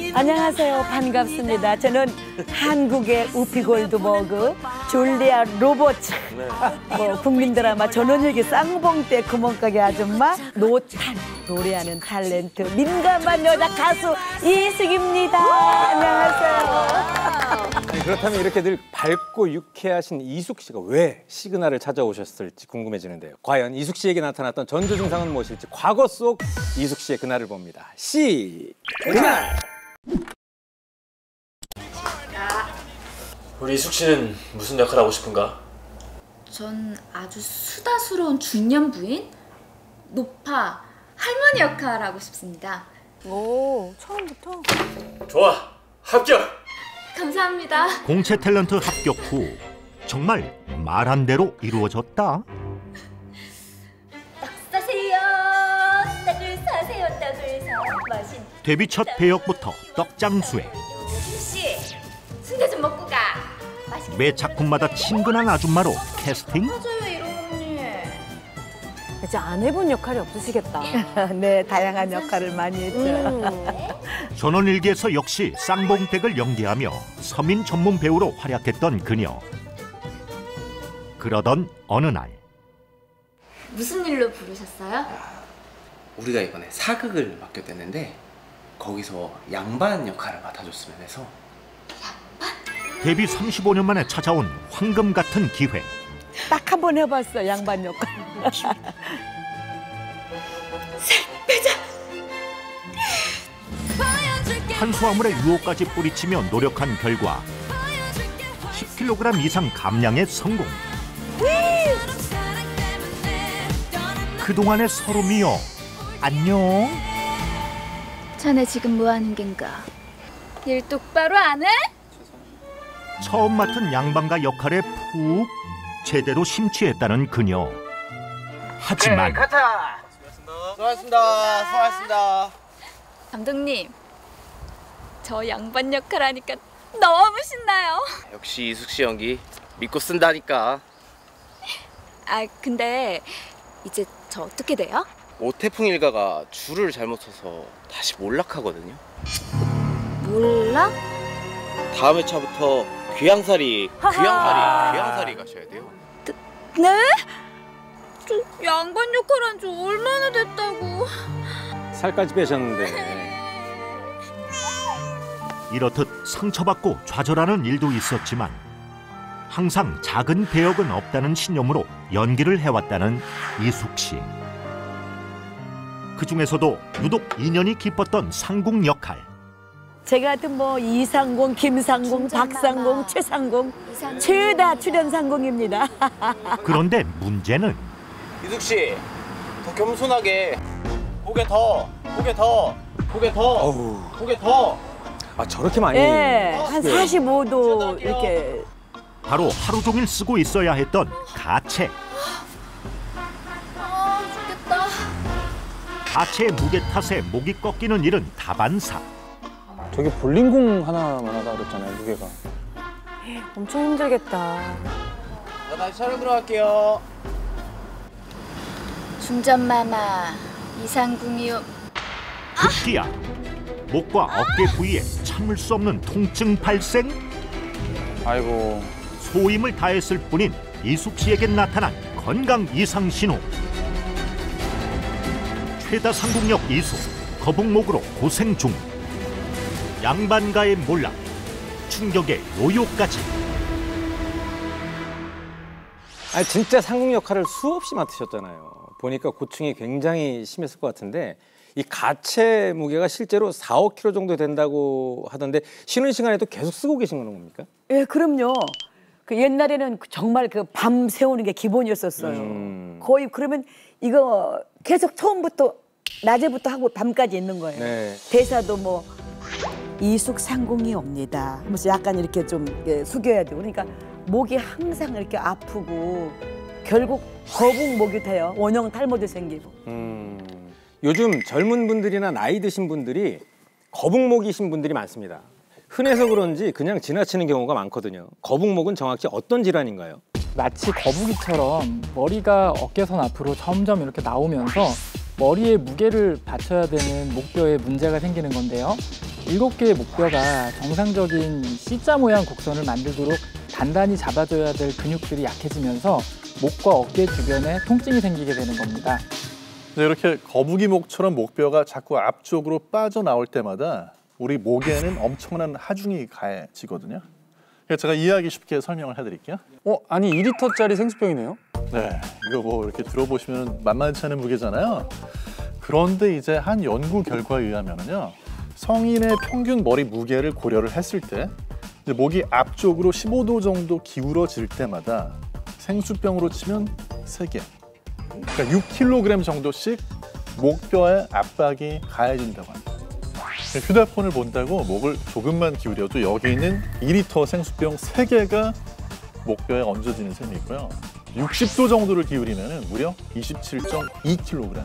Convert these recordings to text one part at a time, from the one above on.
안녕하세요. 반갑습니다. 저는 한국의 우피 골드버그, 줄리아 로버츠, 국민 드라마 전원일기 쌍봉대 구멍가게 아줌마, 노탄, 노래하는 탤런트, 민감한 여자 가수 이숙입니다. 안녕하세요. 아니, 그렇다면 이렇게 늘 밝고 유쾌하신 이숙 씨가 왜 시그널을 찾아오셨을지 궁금해지는데요. 과연 이숙 씨에게 나타났던 전조 증상은 무엇일지 과거 속 이숙 씨의 그날을 봅니다. 그날! 우리 이숙 씨는 무슨 역할 하고 싶은가? 전 아주 수다스러운 중년 부인? 노파, 할머니 역할 하고 싶습니다. 오, 처음부터? 좋아, 합격! 감사합니다. 공채 탤런트 합격 후 정말 말한 대로 이루어졌다. 떡 사세요. 떡을 사세요. 떡을 사. 맛있는 데뷔 첫 배역부터 떡장수에 씨, 순대 좀 먹고 가. 맛있게. 매 작품마다 친근한 아줌마로 캐스팅. 맞아요, 이런 언니. 이제 안 해본 역할이 없으시겠다. 네, 다양한 역할을 많이 했죠. 전원일기에서 역시 쌍봉댁을 연기하며 서민 전문 배우로 활약했던 그녀. 그러던 어느 날 무슨 일로 부르셨어요? 우리가 이번에 사극을 맡게 됐는데 거기서 양반 역할을 맡아줬으면 해서. 데뷔 35년 만에 찾아온 황금 같은 기회. 딱 한 번 해봤어, 양반 역할. 탄수화물의 유혹까지 뿌리치며 노력한 결과 10kg 이상 감량에 성공. 그동안의 서름이여 안녕. 자네 지금 뭐 하는 겐가? 일 똑바로 안 해? 처음 맡은 양반가 역할에 푹 제대로 심취했다는 그녀. 하지만 수고하셨습니다. 감독님, 저 양반 역할 하니까 너무 신나요. 역시 이숙 씨 연기 믿고 쓴다니까. 아, 근데 이제 저 어떻게 돼요? 오태풍 일가가 줄을 잘못 서서 다시 몰락하거든요. 몰라? 다음 회차부터 귀향살이 가셔야 돼요. 네? 저 양반 역할 한 지 얼마나 됐다고. 살까지 빼셨는데. 이렇듯 상처받고 좌절하는 일도 있었지만 항상 작은 배역은 없다는 신념으로 연기를 해왔다는 이숙 씨. 그중에서도 유독 인연이 깊었던 상궁 역할. 제가 하여튼 뭐 이상궁, 김상궁, 박상궁, 최상궁 최다 출연 상궁입니다. 그런데 문제는 이숙 씨, 더 겸손하게. 고개 더. 아, 저렇게 많이. 네, 한 45도 이렇게. 바로 하루 종일 쓰고 있어야 했던 가채. 아, 죽겠다. 가채의 무게 탓에 목이 꺾이는 일은 다반사. 저게 볼링공 하나만 하다 그랬잖아요, 무게가. 엄청 힘들겠다. 자, 다시 촬영 들어갈게요. 중전마마 이상궁이요. 급기야 목과 어깨 부위에 참을 수 없는 통증 발생. 아이고. 소임을 다했을 뿐인 이숙 씨에겐 나타난 건강 이상 신호. 최다 상궁역 이숙, 거북목으로 고생 중. 양반가의 몰락, 충격의 요요까지. 아니, 진짜 상궁 역할을 수없이 맡으셨잖아요. 보니까 고충이 굉장히 심했을 것 같은데 이 가채 무게가 실제로 4, 5kg 정도 된다고 하던데 쉬는 시간에도 계속 쓰고 계신 거는 겁니까? 예, 그럼요. 그 옛날에는 정말 그 밤 세우는 게 기본이었었어요. 거의 그러면 이거 계속 처음부터 낮에부터 하고 밤까지 있는 거예요. 네. 대사도 뭐 이숙 상궁이 옵니다 하면서 약간 이렇게 좀 숙여야 되고, 그러니까 목이 항상 이렇게 아프고 결국 거북목이 돼요. 원형 탈모도 생기고. 요즘 젊은 분들이나 나이 드신 분들이 거북목이신 분들이 많습니다. 흔해서 그런지 그냥 지나치는 경우가 많거든요. 거북목은 정확히 어떤 질환인가요? 마치 거북이처럼 머리가 어깨선 앞으로 점점 이렇게 나오면서 머리에 무게를 받쳐야 되는 목뼈에 문제가 생기는 건데요. 7개의 목뼈가 정상적인 C자 모양 곡선을 만들도록 단단히 잡아줘야 될 근육들이 약해지면서 목과 어깨 주변에 통증이 생기게 되는 겁니다. 이렇게 거북이목처럼 목뼈가 자꾸 앞쪽으로 빠져나올 때마다 우리 목에는 엄청난 하중이 가해지거든요. 그래서 제가 이해하기 쉽게 설명을 해드릴게요. 아니 2리터짜리 생수병이네요? 네, 이거 뭐 이렇게 들어보시면 만만치 않은 무게잖아요. 그런데 이제 한 연구 결과에 의하면요, 성인의 평균 머리 무게를 고려를 했을 때 이제 목이 앞쪽으로 15도 정도 기울어질 때마다 생수병으로 치면 3개, 그러니까 6kg 정도씩 목뼈에 압박이 가해진다고 합니다. 휴대폰을 본다고 목을 조금만 기울여도 여기 있는 2리터 생수병 3개가 목뼈에 얹어지는 셈이 있고요. 60도 정도를 기울이면 무려 27.2kg.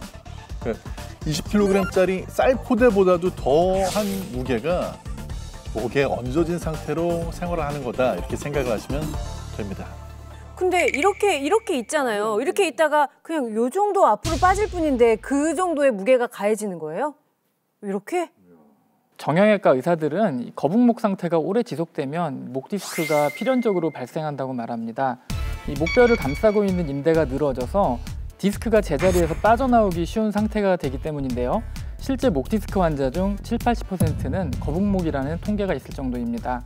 20kg짜리 쌀포대보다도 더한 무게가 목에 얹어진 상태로 생활을 하는 거다, 이렇게 생각을 하시면 됩니다. 근데 이렇게 있잖아요. 이렇게 있다가 그냥 요 정도 앞으로 빠질 뿐인데 그 정도의 무게가 가해지는 거예요? 이렇게? 정형외과 의사들은 이 거북목 상태가 오래 지속되면 목 디스크가 필연적으로 발생한다고 말합니다. 이 목뼈를 감싸고 있는 인대가 늘어져서 디스크가 제자리에서 빠져나오기 쉬운 상태가 되기 때문인데요. 실제 목 디스크 환자 중 70~80%는 거북목이라는 통계가 있을 정도입니다.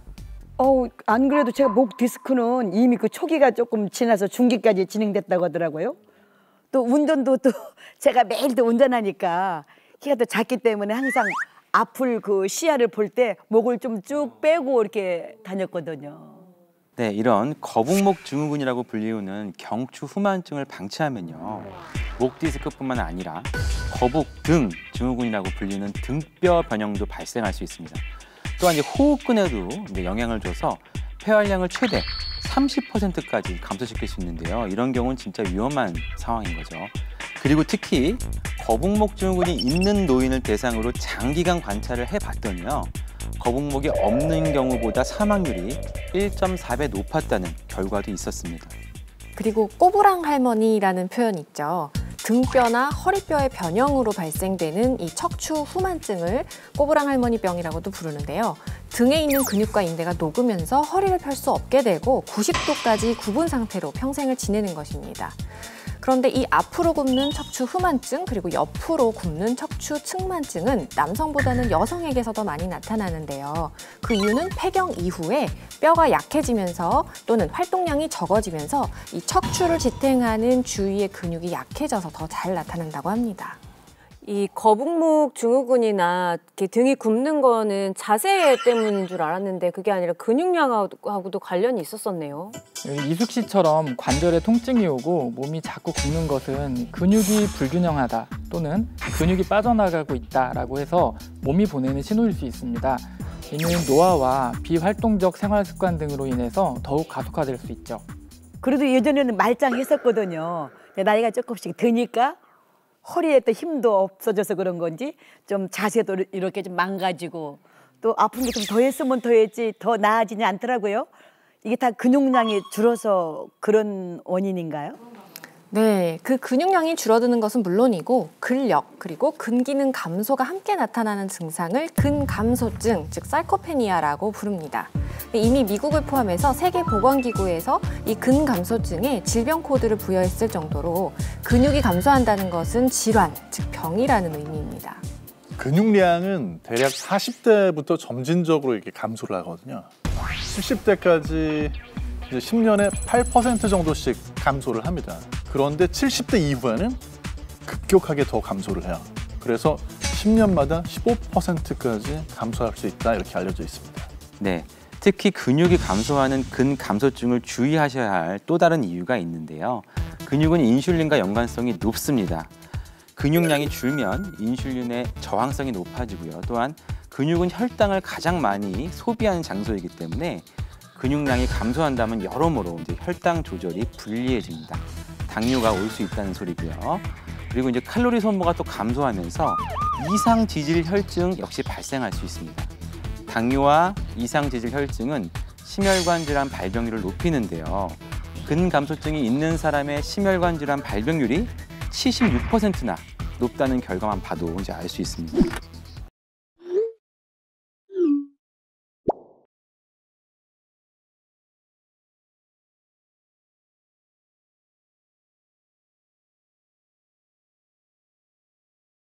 안 그래도 제가 목 디스크는 이미 그 초기가 조금 지나서 중기까지 진행됐다고 하더라고요. 또 운전도 또 제가 매일 또 운전하니까 키가 또 작기 때문에 항상 앞을 그 시야를 볼 때 목을 좀 쭉 빼고 이렇게 다녔거든요. 네, 이런 거북목 증후군이라고 불리우는 경추 후만증을 방치하면요, 목 디스크뿐만 아니라 거북 등 증후군이라고 불리는 등뼈 변형도 발생할 수 있습니다. 또한 이제 호흡근에도 이제 영향을 줘서 폐활량을 최대 30%까지 감소시킬 수 있는데요. 이런 경우는 진짜 위험한 상황인 거죠. 그리고 특히 거북목 증후군이 있는 노인을 대상으로 장기간 관찰을 해봤더니요, 거북목이 없는 경우보다 사망률이 1.4배 높았다는 결과도 있었습니다. 그리고 꼬부랑 할머니라는 표현 있죠. 등뼈나 허리뼈의 변형으로 발생되는 이 척추 후만증을 꼬부랑 할머니병이라고도 부르는데요. 등에 있는 근육과 인대가 녹으면서 허리를 펼 수 없게 되고 90도까지 굽은 상태로 평생을 지내는 것입니다. 그런데 이 앞으로 굽는 척추 후만증, 그리고 옆으로 굽는 척추 측만증은 남성보다는 여성에게서 더 많이 나타나는데요. 그 이유는 폐경 이후에 뼈가 약해지면서 또는 활동량이 적어지면서 이 척추를 지탱하는 주위의 근육이 약해져서 더 잘 나타난다고 합니다. 이 거북목 증후군이나 이렇게 등이 굽는 거는 자세 때문인 줄 알았는데 그게 아니라 근육량하고도 관련이 있었었네요. 이숙 씨처럼 관절에 통증이 오고 몸이 자꾸 굽는 것은 근육이 불균형하다 또는 근육이 빠져나가고 있다라고 해서 몸이 보내는 신호일 수 있습니다. 이는 노화와 비활동적 생활 습관 등으로 인해서 더욱 가속화될 수 있죠. 그래도 예전에는 말짱했었거든요. 나이가 조금씩 드니까 허리에 또 힘도 없어져서 그런 건지 좀 자세도 이렇게 좀 망가지고 또 아픈 게 좀 더했으면 더했지 더 나아지지 않더라고요. 이게 다 근육량이 줄어서 그런 원인인가요? 네, 그 근육량이 줄어드는 것은 물론이고 근력 그리고 근기능 감소가 함께 나타나는 증상을 근감소증, 즉 sarcopenia라고 부릅니다. 이미 미국을 포함해서 세계보건기구에서 이 근감소증에 질병 코드를 부여했을 정도로 근육이 감소한다는 것은 질환, 즉 병이라는 의미입니다. 근육량은 대략 40대부터 점진적으로 이렇게 감소를 하거든요. 70대까지 이제 10년에 8% 정도씩 감소를 합니다. 그런데 70대 이후에는 급격하게 더 감소를 해요. 그래서 10년마다 15%까지 감소할 수 있다, 이렇게 알려져 있습니다. 네, 특히 근육이 감소하는 근감소증을 주의하셔야 할 또 다른 이유가 있는데요. 근육은 인슐린과 연관성이 높습니다. 근육량이 줄면 인슐린의 저항성이 높아지고요. 또한 근육은 혈당을 가장 많이 소비하는 장소이기 때문에 근육량이 감소한다면 여러모로 이제 혈당 조절이 불리해집니다. 당뇨가 올 수 있다는 소리고요. 그리고 이제 칼로리 소모가 또 감소하면서 이상 지질 혈증 역시 발생할 수 있습니다. 당뇨와 이상 지질 혈증은 심혈관 질환 발병률을 높이는데요. 근감소증이 있는 사람의 심혈관 질환 발병률이 76%나 높다는 결과만 봐도 이제 알 수 있습니다.